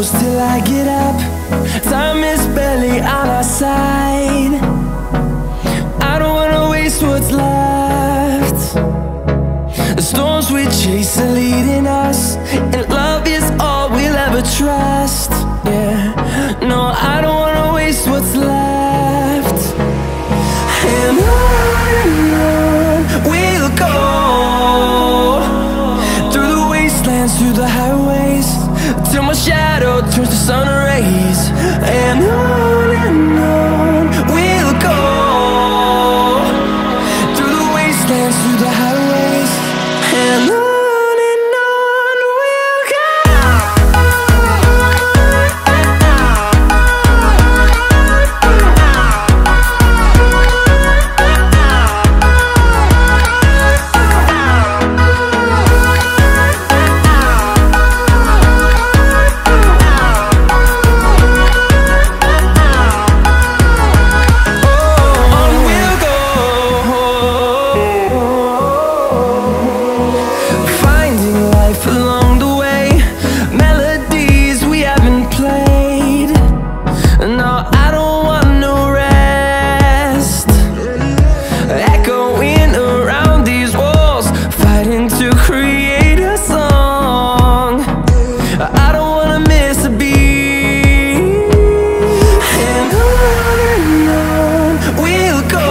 close till I get up. Time is barely on our side. I don't wanna waste what's left. The storms we chase are leading us, and love is all we'll ever trust. Yeah, no, I don't wanna waste what's left. And on we'll go, through the wastelands, through the highways, till my shadow turns to sun rays. And on we'll go, through the wastelands, through the highways, and on we'll go. Along the way, melodies we haven't played. No, I don't want no rest. Echoing around these walls, fighting to create a song. I don't wanna miss a beat. And on we'll go,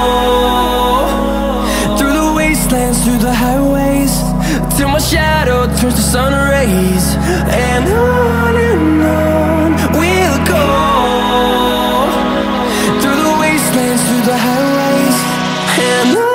through the wastelands, through the highways, till my shadow turns to sun rays. And on we'll go, through the wastelands, through the highways, and on we'll go.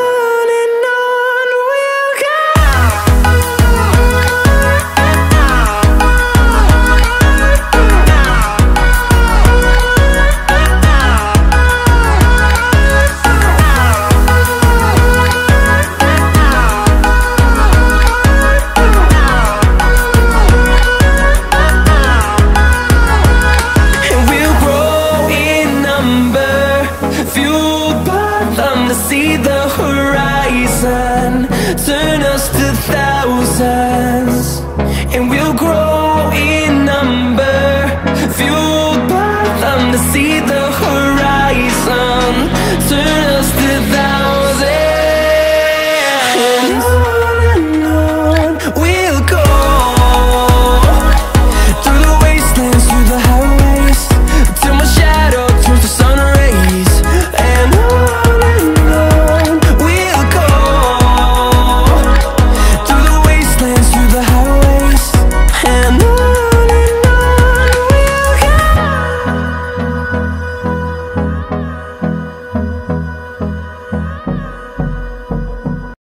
Fueled by them to see the horizon, turn us to thousands, and we'll grow in number. Fueled by them to see the horizon, turn